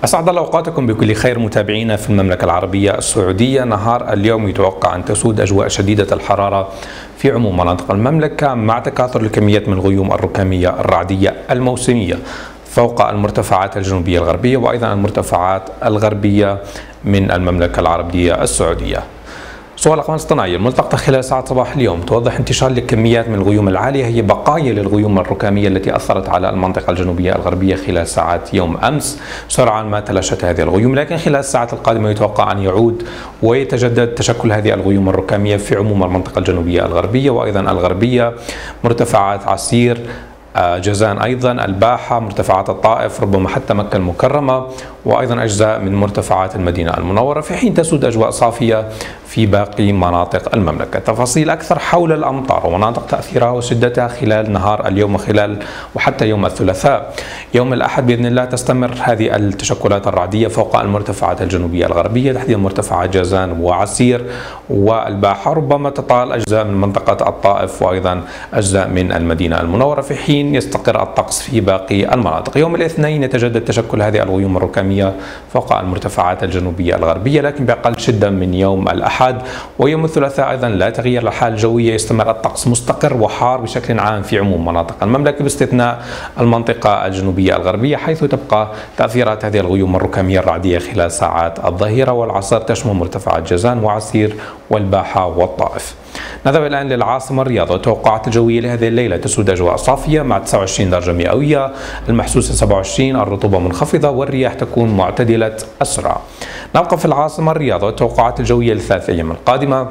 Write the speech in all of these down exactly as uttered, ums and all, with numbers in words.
أسعد الله أوقاتكم بكل خير متابعينا في المملكة العربية السعودية. نهار اليوم يتوقع أن تسود أجواء شديدة الحرارة في عموم مناطق المملكة مع تكاثر الكميات من الغيوم الركامية الرعدية الموسمية فوق المرتفعات الجنوبية الغربية وأيضا المرتفعات الغربية من المملكة العربية السعودية. صور الأقمار الاصطناعية الملتقطة خلال ساعات صباح اليوم توضح انتشار لكميات من الغيوم العالية، هي بقايا للغيوم الركامية التي أثرت على المنطقة الجنوبية الغربية خلال ساعات يوم أمس سرعان ما تلاشت هذه الغيوم، لكن خلال الساعات القادمة يتوقع أن يعود ويتجدد تشكل هذه الغيوم الركامية في عموم المنطقة الجنوبية الغربية وأيضا الغربية، مرتفعات عسير، جازان، أيضا الباحة، مرتفعات الطائف، ربما حتى مكة المكرمة وأيضا أجزاء من مرتفعات المدينة المنورة، في حين تسود أجواء صافية في باقي مناطق المملكة. تفاصيل أكثر حول الأمطار ومناطق تأثيرها وشدتها خلال نهار اليوم وخلال وحتى يوم الثلاثاء. يوم الأحد بإذن الله تستمر هذه التشكلات الرعدية فوق المرتفعات الجنوبية الغربية، تحديدا مرتفعات جازان وعسير والباحة، ربما تطال أجزاء من منطقة الطائف وأيضا أجزاء من المدينة المنورة، في حين يستقر الطقس في باقي المناطق. يوم الاثنين يتجدد تشكل هذه الغيوم الركامية فوق المرتفعات الجنوبية الغربية لكن بأقل شدة من يوم الأحد. ويوم الثلاثاء أيضا لا تغيير الحالة الجوية، يستمر الطقس مستقر وحار بشكل عام في عموم مناطق المملكة باستثناء المنطقة الجنوبية الغربية، حيث تبقى تأثيرات هذه الغيوم الركامية الرعدية خلال ساعات الظهيرة والعصر تشمل مرتفعات جازان وعسير والباحة والطائف. نذهب الآن للعاصمة الرياض. والتوقعات الجوية لهذه الليلة تسود أجواء صافية مع تسعة وعشرين درجة مئوية، المحسوسة سبعة وعشرين، الرطوبة منخفضة والرياح تكون معتدلة السرعة. نبقى في العاصمة الرياض. والتوقعات الجوية للثلاث أيام القادمة: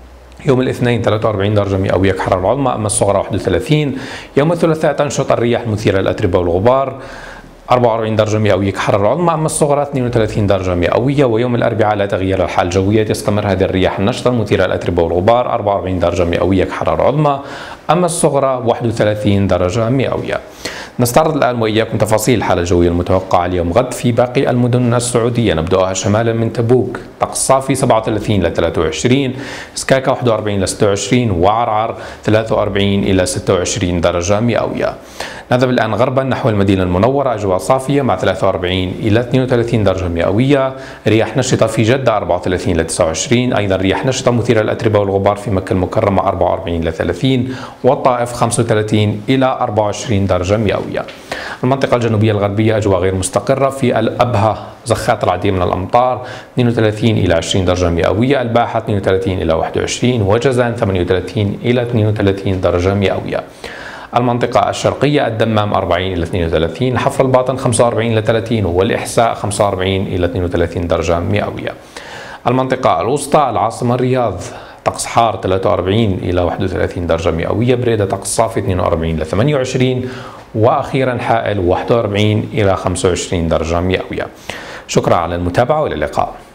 يوم الاثنين ثلاثة وأربعين درجة مئوية كحرارة العظمى، أما الصغرى واحد وثلاثين. يوم الثلاثاء تنشط الرياح المثيرة للأتربة والغبار، أربعة وأربعين درجة مئوية كحرارة العظمى، أما الصغرى اثنين وثلاثين درجة مئوية. ويوم الأربعاء لا تغيير الحالة الجوية، تستمر هذه الرياح النشطة المثيرة للأتربة والغبار، أربعة وأربعين درجة مئوية كحرارة العظمى، أما الصغرى واحد وثلاثين درجة مئوية. نستعرض الآن وإياكم تفاصيل الحالة الجوية المتوقعة اليوم غد في باقي المدن السعودية. نبدأها شمالا من تبوك، طقس صافي سبعة وثلاثين إلى ثلاثة وعشرين، سكاكا واحد وأربعين إلى ستة وعشرين، وعرعر ثلاثة وأربعين إلى ستة وعشرين درجة مئوية. نذهب الآن غربا نحو المدينة المنورة، أجواء صافية مع ثلاثة وأربعين إلى اثنين وثلاثين درجة مئوية، رياح نشطة في جدة أربعة وثلاثين إلى تسعة وعشرين، أيضا رياح نشطة مثيرة للأتربة والغبار في مكة المكرمة أربعة وأربعين إلى ثلاثين، والطائف خمسة وثلاثين إلى أربعة وعشرين درجة مئوية. المنطقة الجنوبية الغربية أجواء غير مستقرة، في الأبها زخات العديد من الأمطار اثنين وثلاثين إلى عشرين درجة مئوية، الباحة اثنين وثلاثين إلى واحد وعشرين، وجازان ثمانية وثلاثين إلى اثنين وثلاثين درجة مئوية. المنطقة الشرقية الدمام أربعين إلى اثنين وثلاثين، حفر الباطن خمسة وأربعين إلى ثلاثين، والإحساء خمسة وأربعين إلى اثنين وثلاثين درجة مئوية. المنطقة الوسطى العاصمة الرياض، طقس حار ثلاثة وأربعين إلى واحد وثلاثين درجة مئوية، بريدة طقس صافي اثنين وأربعين إلى ثمانية وعشرين، وأخيرا حائل واحد وأربعين إلى خمسة وعشرين درجة مئوية. شكرا على المتابعة والى اللقاء.